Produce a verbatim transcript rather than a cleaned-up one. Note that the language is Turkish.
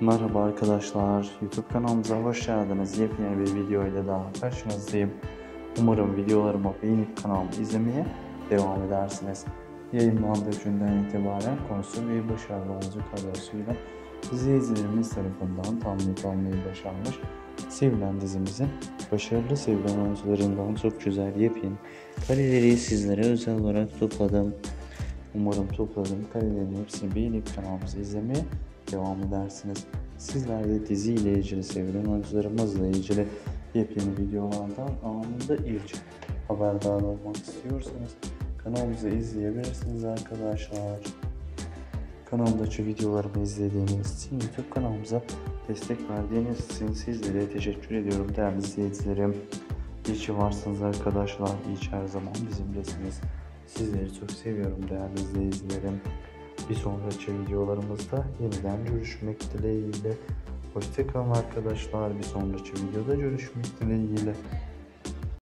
Merhaba arkadaşlar, YouTube kanalımıza hoş geldiniz. Yepyeni bir video ile daha karşınızdayım. Umarım videolarımı beğenip kanalımı izlemeye devam edersiniz. Yayınlandığı günden itibaren konusu bir başarılı oyuncu kadrosuyla izleyicilerimiz tarafından tanınıp almayı başarmış. Sevilen dizimizin başarılı sevilen oyuncularından çok güzel yepyeni kareleri sizlere özel olarak topladım. Umarım topladığım karelerin hepsini beğenip kanalımızı izlemeye devam edersiniz. Sizler de dizi ile ilgili, sevilen oyuncularımızla ilgili yepyeni videolardan anında ilk haberdar olmak istiyorsanız kanalımızı izleyebilirsiniz arkadaşlar. Kanalımdaki videolarımı izlediğiniz için, YouTube kanalımıza destek verdiğiniz için sizlere teşekkür ediyorum değerli izleyicilerim. İyi ki varsınız arkadaşlar. İyi ki her zaman bizimlesiniz. Sizleri çok seviyorum değerli izleyicilerim. Bir sonraki videolarımızda yeniden görüşmek dileğiyle. Hoşça kalın arkadaşlar. Bir sonraki videoda görüşmek dileğiyle.